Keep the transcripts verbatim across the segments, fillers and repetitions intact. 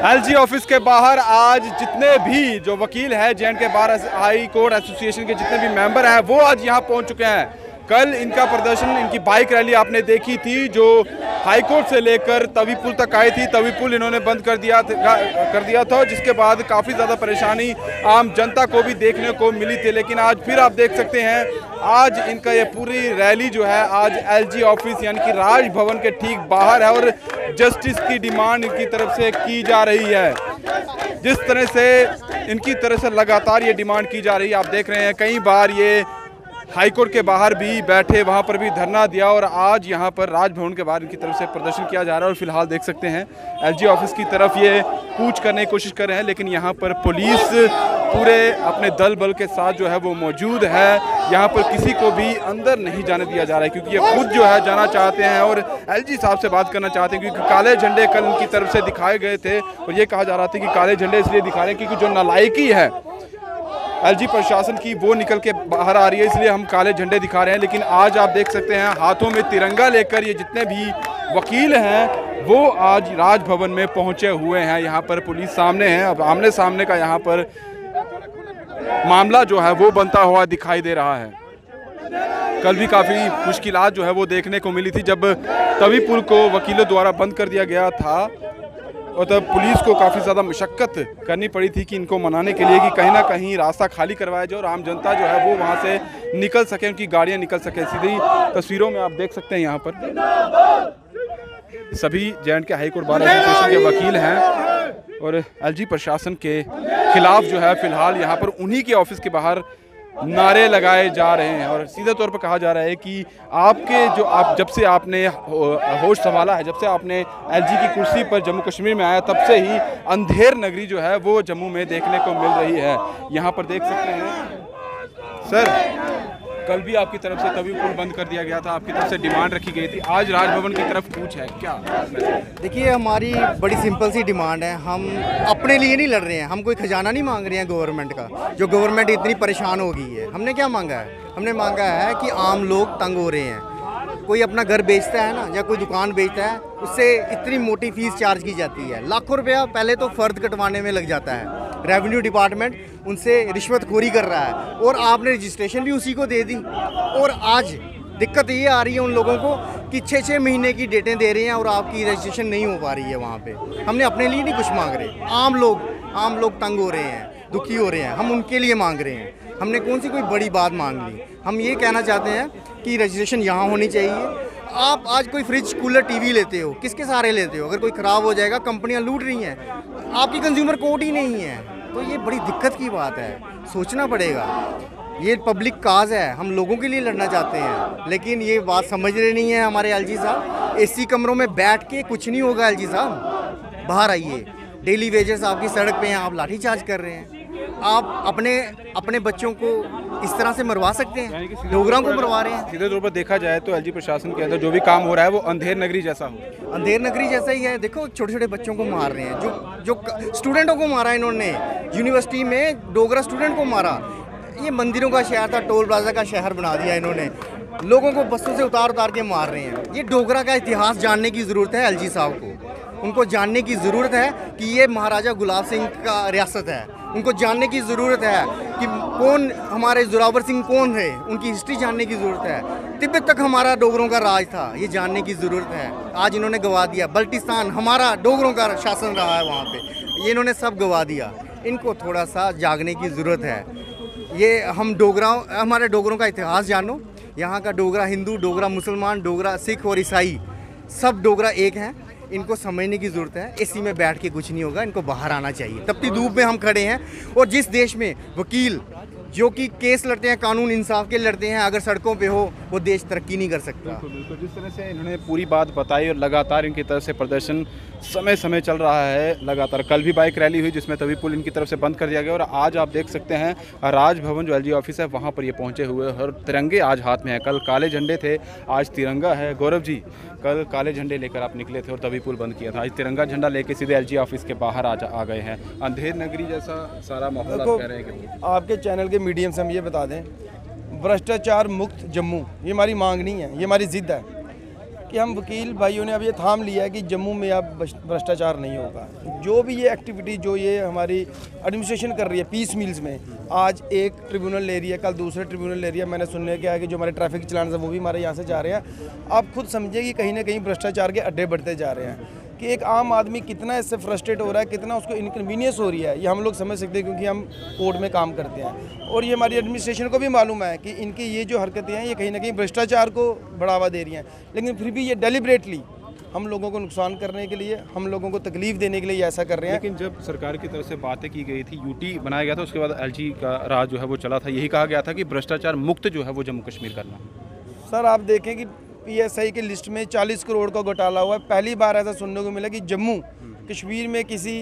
LG office के बाहर आज जितने भी जो वकील हैं जे एंड के बार हाई कोर्ट एसोसिएशन के जितने भी मेंबर हैं वो आज यहाँ पहुँच चुके हैं। कल इनका प्रदर्शन, इनकी बाइक रैली आपने देखी थी जो हाई कोर्ट से लेकर तवी पुल तक आई थी। तवी पुल इन्होंने बंद कर दिया कर दिया था, जिसके बाद काफ़ी ज़्यादा परेशानी आम जनता को भी देखने को मिली थी। लेकिन आज फिर आप देख सकते हैं आज इनका ये पूरी रैली जो है आज एलजी ऑफिस यानी कि राजभवन के ठीक बाहर है और जस्टिस की डिमांड इनकी तरफ से की जा रही है। जिस तरह से इनकी तरफ से लगातार ये डिमांड की जा रही है, आप देख रहे हैं कई बार ये हाईकोर्ट के बाहर भी बैठे, वहाँ पर भी धरना दिया और आज यहाँ पर राजभवन के बाहर इनकी तरफ से प्रदर्शन किया जा रहा है। और फिलहाल देख सकते हैं एलजी ऑफिस की तरफ ये कूच करने की कोशिश कर रहे हैं, लेकिन यहाँ पर पुलिस पूरे अपने दल बल के साथ जो है वो मौजूद है। यहाँ पर किसी को भी अंदर नहीं जाने दिया जा रहा है क्योंकि ये खुद जो है जाना चाहते हैं और एलजी साहब से बात करना चाहते हैं, क्योंकि काले झंडे कल इनकी तरफ से दिखाए गए थे और ये कहा जा रहा था कि काले झंडे इसलिए दिखा रहे हैं क्योंकि जो नालायकी है एलजी प्रशासन की वो निकल के बाहर आ रही है, इसलिए हम काले झंडे दिखा रहे हैं। लेकिन आज आप देख सकते हैं हाथों में तिरंगा लेकर ये जितने भी वकील हैं वो आज राजभवन में पहुंचे हुए हैं। यहाँ पर पुलिस सामने है, अब आमने सामने का यहाँ पर मामला जो है वो बनता हुआ दिखाई दे रहा है। कल भी काफ़ी मुश्किलात जो है वो देखने को मिली थी जब तवी पुल को वकीलों द्वारा बंद कर दिया गया था और तब पुलिस को काफ़ी ज़्यादा मशक्क़त करनी पड़ी थी कि इनको मनाने के लिए कि कहीं ना कहीं रास्ता खाली करवाया जाए और आम जनता जो है वो वहाँ से निकल सके, उनकी गाड़ियाँ निकल सके। सीधी तस्वीरों में आप देख सकते हैं यहाँ पर सभी J and K high court bar association के वकील हैं और एलजी प्रशासन के खिलाफ जो है फिलहाल यहाँ पर उन्हीं के ऑफिस के बाहर नारे लगाए जा रहे हैं। और सीधे तौर पर कहा जा रहा है कि आपके जो आप जब से आपने होश संभाला है, जब से आपने एलजी की कुर्सी पर जम्मू कश्मीर में आया, तब से ही अंधेर नगरी जो है वो जम्मू में देखने को मिल रही है। यहाँ पर देख सकते हैं सर, कल भी आपकी तरफ से तवी पुल बंद कर दिया गया था, आपकी तरफ से डिमांड रखी गई थी, आज राजभवन की तरफ कूच है क्या? देखिए हमारी बड़ी सिंपल सी डिमांड है, हम अपने लिए नहीं लड़ रहे हैं, हम कोई खजाना नहीं मांग रहे हैं गवर्नमेंट का, जो गवर्नमेंट इतनी परेशान हो गई है। हमने क्या मांगा है? हमने मांगा है कि आम लोग तंग हो रहे हैं। कोई अपना घर बेचता है ना या कोई दुकान बेचता है, उससे इतनी मोटी फीस चार्ज की जाती है, लाखों रुपया पहले तो फ़र्द कटवाने में लग जाता है। रेवेन्यू डिपार्टमेंट उनसे रिश्वतखोरी कर रहा है और आपने रजिस्ट्रेशन भी उसी को दे दी। और आज दिक्कत ये आ रही है उन लोगों को कि छः छः महीने की डेटें दे रहे हैं और आपकी रजिस्ट्रेशन नहीं हो पा रही है वहाँ पे। हमने अपने लिए नहीं कुछ मांग रहे, आम लोग आम लोग तंग हो रहे हैं, दुखी हो रहे हैं, हम उनके लिए मांग रहे हैं। हमने कौन सी कोई बड़ी बात मांग ली। हम ये कहना चाहते हैं कि रजिस्ट्रेशन यहाँ होनी चाहिए। आप आज कोई फ्रिज, कूलर, टीवी लेते हो, किसके सहारे लेते हो? अगर कोई ख़राब हो जाएगा, कंपनियां लूट रही हैं, आपकी कंज्यूमर कोर्ट ही नहीं है, तो ये बड़ी दिक्कत की बात है। सोचना पड़ेगा, ये पब्लिक काज है, हम लोगों के लिए लड़ना चाहते हैं, लेकिन ये बात समझ रहे नहीं है हमारे एलजी साहब। एसी कमरों में बैठ के कुछ नहीं होगा एलजी साहब, बाहर आइए। डेली वेजेस आपकी सड़क पे हैं, आप लाठीचार्ज कर रहे हैं। आप अपने अपने बच्चों को इस तरह से मरवा सकते हैं, डोगरा को मरवा रहे हैं। सीधे तौर पर देखा जाए तो एलजी प्रशासन के अंदर जो भी काम हो रहा है वो अंधेर नगरी जैसा हो अंधेर नगरी जैसा ही है। देखो छोटे छोटे बच्चों को मार रहे हैं, जो जो स्टूडेंटों को मारा इन्होंने, यूनिवर्सिटी में डोगरा स्टूडेंट को मारा। ये मंदिरों का शहर था, टोल प्लाजा का शहर बना दिया इन्होंने, लोगों को बसों से उतार उतार के मार रहे हैं। ये डोगरा का इतिहास जानने की ज़रूरत है एलजी साहब को, उनको जानने की ज़रूरत है कि ये महाराजा गुलाब सिंह का रियासत है। उनको जानने की ज़रूरत है कि कौन हमारे जोरावर सिंह कौन थे, उनकी हिस्ट्री जानने की ज़रूरत है। तिब्बत तक हमारा डोगरों का राज था, ये जानने की ज़रूरत है। आज इन्होंने गवा दिया। बल्टिस्तान हमारा डोगरों का शासन रहा है वहाँ पे, ये इन्होंने सब गवा दिया। इनको थोड़ा सा जागने की ज़रूरत है। ये हम डोगरा, हमारे डोगरों का इतिहास जानो। यहाँ का डोगरा हिंदू, डोगरा मुसलमान, डोगरा सिख और ईसाई, सब डोगरा एक हैं। इनको समझने की ज़रूरत है। एसी में बैठ के कुछ नहीं होगा, इनको बाहर आना चाहिए। तपती धूप में हम खड़े हैं और जिस देश में वकील जो कि केस लड़ते हैं, कानून इंसाफ के लड़ते हैं, अगर सड़कों पे हो, वो देश तरक्की नहीं कर सकता। बिल्कुल बिल्कुल, जिस तरह से इन्होंने पूरी बात बताई और लगातार इनकी तरफ से प्रदर्शन समय समय चल रहा है लगातार। कल भी बाइक रैली हुई जिसमें तवी पुल इनकी तरफ से बंद कर दिया गया और आज आप देख सकते हैं राजभवन जो एलजी ऑफिस है वहाँ पर ये पहुँचे हुए और तिरंगे आज हाथ में है। कल काले झंडे थे, आज तिरंगा है। गौरव जी, कल काले झंडे लेकर आप निकले थे और तवी पुल बंद किया था, आज तिरंगा झंडा लेके सीधे एलजी ऑफिस के बाहर आ, आ गए हैं। अंधेर नगरी जैसा सारा माहौल आप कह रहे हैं कि आपके चैनल के मीडियम से हम ये बता दें, भ्रष्टाचार मुक्त जम्मू ये हमारी मांग नहीं है, ये हमारी ज़िद है। कि हम वकील भाइयों ने अब ये थाम लिया है कि जम्मू में अब भ्रष्टाचार नहीं होगा। जो भी ये एक्टिविटी जो ये हमारी एडमिनिस्ट्रेशन कर रही है पीस मील्स में, आज एक ट्रिब्यूनल ले रही है, कल दूसरे ट्रिब्यूनल ले रही है। मैंने सुनने के है कि जो हमारे ट्रैफिक चलान है वो भी हमारे यहाँ से जा रहे हैं। आप खुद समझिए कि कहीं ना कहीं भ्रष्टाचार के अड्डे बढ़ते जा रहे हैं कि एक आम आदमी कितना इससे फ्रस्ट्रेट हो रहा है, कितना उसको इनकन्वीनियंस हो रही है, ये हम लोग समझ सकते हैं क्योंकि हम कोर्ट में काम करते हैं। और ये हमारी एडमिनिस्ट्रेशन को भी मालूम है कि इनकी ये जो हरकतें हैं ये कहीं ना कहीं भ्रष्टाचार को बढ़ावा दे रही हैं, लेकिन फिर भी ये डेलिबरेटली हम लोगों को नुकसान करने के लिए, हम लोगों को तकलीफ देने के लिए ऐसा कर रहे हैं। लेकिन जब सरकार की तरफ से बातें की गई थी, यूटी बनाया गया था, उसके बाद एलजी का राज जो है वो चला था, यही कहा गया था कि भ्रष्टाचार मुक्त जो है वो जम्मू कश्मीर करना। सर आप देखें कि पीएसआई की लिस्ट में चालीस करोड़ का घोटाला हुआ है। पहली बार ऐसा सुनने को मिला कि जम्मू कश्मीर में किसी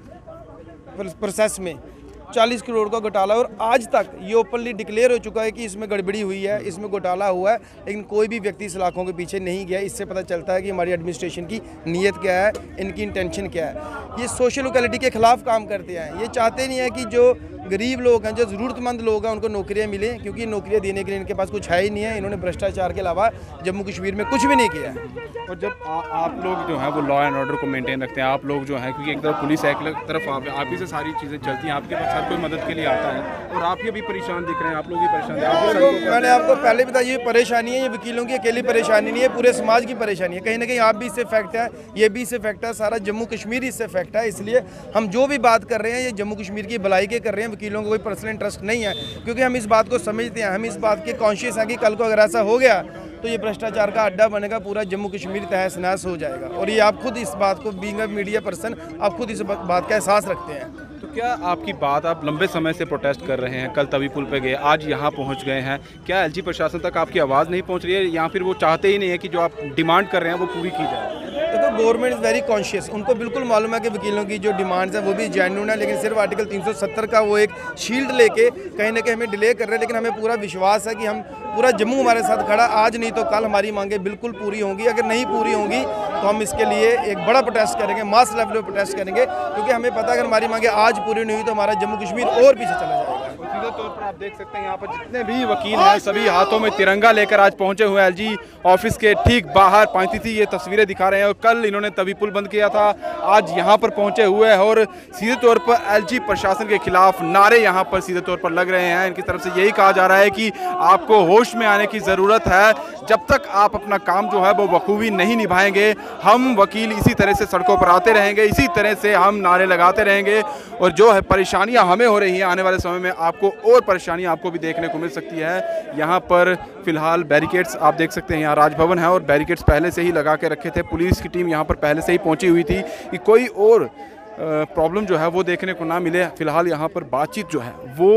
प्रोसेस में चालीस करोड़ का घोटाला, और आज तक ये ओपनली डिक्लेयर हो चुका है कि इसमें गड़बड़ी हुई है, इसमें घोटाला हुआ है, लेकिन कोई भी व्यक्ति सलाखों के पीछे नहीं गया। इससे पता चलता है कि हमारी एडमिनिस्ट्रेशन की नीयत क्या है, इनकी इंटेंशन क्या है। ये सोशल इक्वालिटी के खिलाफ काम करते हैं। ये चाहते नहीं है कि जो गरीब लोग हैं, जो ज़रूरतमंद लोग हैं, उनको नौकरियां मिलें, क्योंकि नौकरियां देने के लिए इनके पास कुछ है ही नहीं है। इन्होंने भ्रष्टाचार के अलावा जम्मू कश्मीर में कुछ भी नहीं किया है। और जब आ, आप लोग जो हैं वो लॉ एंड ऑर्डर को मेंटेन रखते हैं, आप लोग जो हैं, क्योंकि एक तरफ पुलिस है, एक तरफ आप आप ही से सारी चीज़ें चलती हैं, आपके पास हर कोई मदद के लिए आता है, और आप ही अभी परेशान दिख रहे हैं, आप लोग भी परेशान दिख रहे हैं। मैंने आपको पहले बताया ये परेशानी है, ये वकीलों की अकेली परेशानी नहीं है, पूरे समाज की परेशानी है। कहीं ना कहीं आप भी इससे इफेक्ट है, ये भी इससे इफेक्ट है, सारा जम्मू कश्मीर इससे इफेक्ट है। इसलिए हम जो भी बात कर रहे हैं ये जम्मू कश्मीर की भलाई के कर रहे हैं, वकीलों को कोई पर्सनल इंटरेस्ट नहीं है, क्योंकि हम इस बात को समझते हैं, हम इस बात के कॉन्शियस हैं कि कल को अगर ऐसा हो गया तो ये भ्रष्टाचार का अड्डा बनेगा, पूरा जम्मू कश्मीर तहस नहस हो जाएगा। और ये आप खुद इस बात को, बीइंग अ मीडिया पर्सन, आप खुद इस बात का एहसास रखते हैं। तो क्या आपकी बात, आप लंबे समय से प्रोटेस्ट कर रहे हैं, कल तवी पुल पे गए, आज यहाँ पहुँच गए हैं, क्या एलजी प्रशासन तक आपकी आवाज़ नहीं पहुँच रही है, या फिर वो चाहते ही नहीं है कि जो आप डिमांड कर रहे हैं वो पूरी की जाए? देखो गवर्नमेंट इज़ वेरी कॉन्शियस, उनको बिल्कुल मालूम है कि वकीलों की जो डिमांड्स हैं वो भी जेन्युइन है, लेकिन सिर्फ आर्टिकल तीन सौ सत्तर का वो एक शील्ड लेके कहीं ना कहीं हमें डिले कर रहे हैं। लेकिन हमें पूरा विश्वास है कि हम पूरा जम्मू हमारे साथ खड़ा, आज नहीं तो कल हमारी मांगें बिल्कुल पूरी होंगी। अगर नहीं पूरी होंगी तो हम इसके लिए एक बड़ा प्रोटेस्ट करेंगे, मास लेवल पर प्रोटेस्ट करेंगे, क्योंकि हमें पता है अगर हमारी मांगें आज पूरी नहीं हुई तो हमारा जम्मू कश्मीर और पीछे चला जाएगा। सीधे तौर पर आप देख सकते हैं यहाँ पर जितने भी वकील हैं सभी हाथों में तिरंगा लेकर आज पहुंचे हुए हैं एलजी ऑफिस के ठीक बाहर। पैंतीस ये तस्वीरें दिखा रहे हैं, और कल इन्होंने तवी पुल बंद किया था, आज यहाँ पर पहुंचे हुए हैं, और सीधे तौर पर एलजी प्रशासन के खिलाफ नारे यहाँ पर सीधे तौर पर लग रहे हैं। इनकी तरफ से यही कहा जा रहा है कि आपको होश में आने की ज़रूरत है, जब तक आप अपना काम जो है वो बखूबी नहीं निभाएंगे, हम वकील इसी तरह से सड़कों पर आते रहेंगे, इसी तरह से हम नारे लगाते रहेंगे, और जो है परेशानियां हमें हो रही हैं, आने वाले समय में आपको और परेशानियां आपको भी देखने को मिल सकती है। यहाँ पर फिलहाल बैरिकेड्स आप देख सकते हैं, यहाँ राजभवन है और बैरिकेड्स पहले से ही लगा के रखे थे, पुलिस की टीम यहाँ पर पहले से ही पहुँची हुई थी कि कोई और प्रॉब्लम जो है वो देखने को ना मिले। फिलहाल यहाँ पर बातचीत जो है वो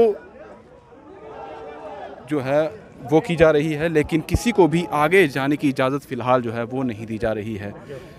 जो है वो की जा रही है, लेकिन किसी को भी आगे जाने की इजाज़त फ़िलहाल जो है वो नहीं दी जा रही है।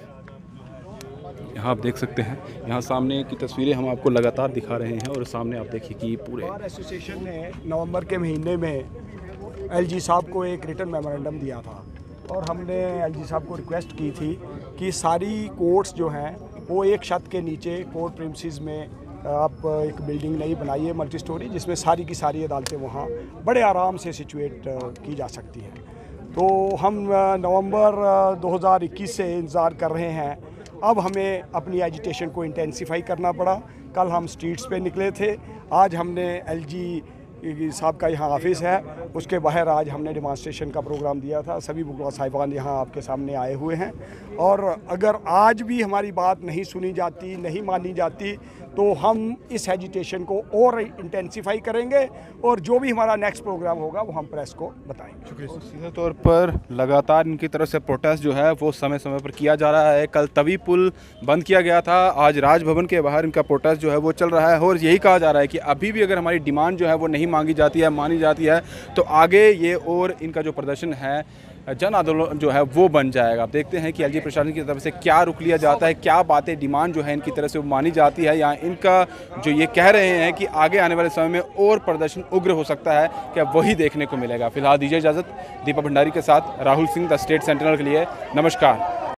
यहाँ आप देख सकते हैं, यहाँ सामने की तस्वीरें हम आपको लगातार दिखा रहे हैं, और सामने आप देखिए कि पूरे बार एसोसिएशन ने नवंबर के महीने में एलजी साहब को एक रिटन मेमोरेंडम दिया था, और हमने एलजी साहब को रिक्वेस्ट की थी कि सारी कोर्ट्स जो हैं वो एक छत के नीचे कोर्ट प्रीमिसेस में आप एक बिल्डिंग नई बनाइए मल्टी स्टोरी, जिसमें सारी की सारी अदालतें वहाँ बड़े आराम से सिचुएट की जा सकती हैं। तो हम नवंबर दो हज़ार इक्कीस से इंतज़ार कर रहे हैं। अब हमें अपनी एजिटेशन को इंटेंसिफाई करना पड़ा। कल हम स्ट्रीट्स पे निकले थे, आज हमने एलजी साहब का यहाँ ऑफिस है, उसके बाहर आज हमने डिमॉन्स्ट्रेशन का प्रोग्राम दिया था। सभी बुकवा साहिबान यहाँ आपके सामने आए हुए हैं, और अगर आज भी हमारी बात नहीं सुनी जाती, नहीं मानी जाती, तो हम इस एजिटेशन को और इंटेंसिफाई करेंगे, और जो भी हमारा नेक्स्ट प्रोग्राम होगा वो हम प्रेस को बताएंगे। शुक्रिया। सीधे तौर पर लगातार इनकी तरफ से प्रोटेस्ट जो है वो समय समय पर किया जा रहा है। कल तवी पुल बंद किया गया था, आज राजभवन के बाहर इनका प्रोटेस्ट जो है वो चल रहा है, और यही कहा जा रहा है कि अभी भी अगर हमारी डिमांड जो है वो नहीं मांगी जाती है, मानी जाती है, तो आगे ये और इनका जो प्रदर्शन है, जन आंदोलन जो है वो बन जाएगा। आप देखते हैं कि एलजी प्रशासन की तरफ से क्या रुख लिया जाता है, क्या बातें डिमांड जो है इनकी तरफ से वो मानी जाती है, या इनका जो ये कह रहे हैं कि आगे आने वाले समय में और प्रदर्शन उग्र हो सकता है, क्या वही देखने को मिलेगा। फिलहाल दीजिए इजाज़त। दीपक भंडारी के साथ Rahul Singh, the State Sentinel के लिए नमस्कार।